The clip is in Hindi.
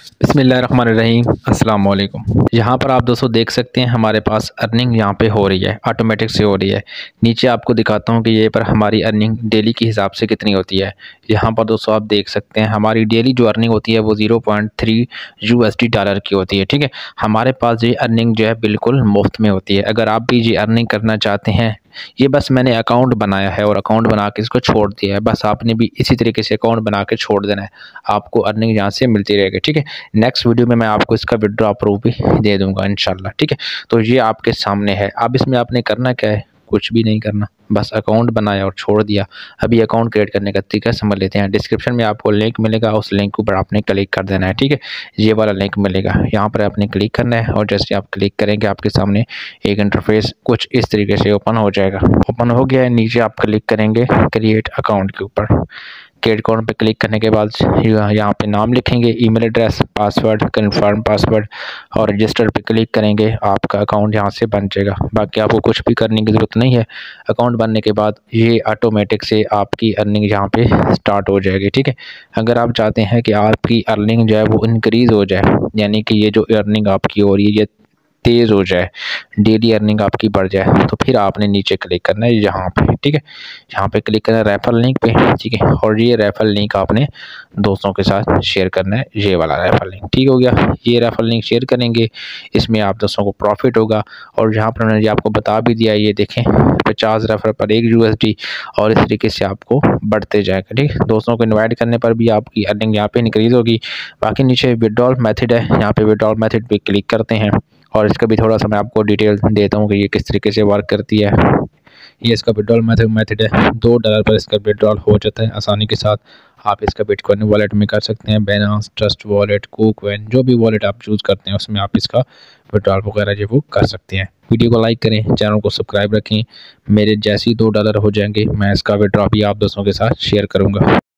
बिस्मिल्लाहिर्रहमानिर्रहीम अस्सलाम वालेकुम। यहाँ पर आप दोस्तों देख सकते हैं हमारे पास अर्निंग यहाँ पे हो रही है, ऑटोमेटिक से हो रही है। नीचे आपको दिखाता हूँ कि ये पर हमारी अर्निंग डेली के हिसाब से कितनी होती है। यहाँ पर दोस्तों आप देख सकते हैं हमारी डेली जो अर्निंग होती है वो 0.3 USD डॉलर की होती है। ठीक है, हमारे पास ये अर्निंग जो है बिल्कुल मुफ्त में होती है। अगर आप भी ये अर्निंग करना चाहते हैं, ये बस मैंने अकाउंट बनाया है और अकाउंट बना के इसको छोड़ दिया है। बस आपने भी इसी तरीके से अकाउंट बना के छोड़ देना है, आपको अर्निंग यहाँ से मिलती रहेगी। ठीक है, नेक्स्ट वीडियो में मैं आपको इसका विड्रॉ प्रूफ भी दे दूंगा इंशाल्लाह। ठीक है, तो ये आपके सामने है। अब इसमें आपने करना क्या है, कुछ भी नहीं करना, बस अकाउंट बनाया और छोड़ दिया। अभी अकाउंट क्रिएट करने का तरीका समझ लेते हैं। डिस्क्रिप्शन में आपको लिंक मिलेगा, उस लिंक के ऊपर आपने क्लिक कर देना है। ठीक है, ये वाला लिंक मिलेगा, यहाँ पर आपने क्लिक करना है और जैसे आप क्लिक करेंगे आपके सामने एक इंटरफेस कुछ इस तरीके से ओपन हो जाएगा। ओपन हो गया है, नीचे आप क्लिक करेंगे क्रिएट अकाउंट के ऊपर। क्रिएट अकाउंट पे क्लिक करने के बाद यहाँ पे नाम लिखेंगे, email address, password, confirm password और रजिस्टर पे क्लिक करेंगे। आपका अकाउंट यहाँ से बन जाएगा। बाकी आपको कुछ भी करने की ज़रूरत नहीं है। अकाउंट बनने के बाद ये ऑटोमेटिक से आपकी अर्निंग यहाँ पे स्टार्ट हो जाएगी। ठीक है, अगर आप चाहते हैं कि आपकी अर्निंग जो है वो इंक्रीज़ हो जाए, यानी कि ये जो अर्निंग आपकी हो रही है ये तेज़ हो जाए, डेली अर्निंग आपकी बढ़ जाए, तो फिर आपने नीचे क्लिक करना है यहाँ पे। ठीक है, यहाँ पे क्लिक करना है रेफरल लिंक पे। ठीक है, और ये रेफरल लिंक आपने दोस्तों के साथ शेयर करना है, ये वाला रेफरल लिंक। ठीक हो गया, ये रेफरल लिंक शेयर करेंगे, इसमें आप दोस्तों को प्रॉफिट होगा। और यहाँ पर मैंने आपको बता भी दिया, ये देखें 50 रेफर पर 1 USD और इस तरीके से आपको बढ़ते जाएगा। ठीक है, दोस्तों को इन्वाइट करने पर भी आपकी अर्निंग यहाँ पे इंक्रीज़ होगी। बाकी नीचे विड्रॉल मेथड है, यहाँ पे विड्रॉल मेथड पे क्लिक करते हैं और इसका भी थोड़ा सा मैं आपको डिटेल देता हूँ कि ये किस तरीके से वर्क करती है। ये इसका विड्रॉल मेथड है, $2 पर इसका विड्रॉल हो जाता है आसानी के साथ। आप इसका बिटकॉइन वॉलेट में कर सकते हैं, बाइनेंस, ट्रस्ट वॉलेट, कुकॉइन, जो भी वॉलेट आप चूज़ करते हैं उसमें आप इसका विड्रॉल वगैरह जो वो कर सकते हैं। वीडियो को लाइक करें, चैनल को सब्सक्राइब रखें। मेरे जैसे ही $2 हो जाएंगे मैं इसका विड्रॉ भी आप दोस्तों के साथ शेयर करूँगा।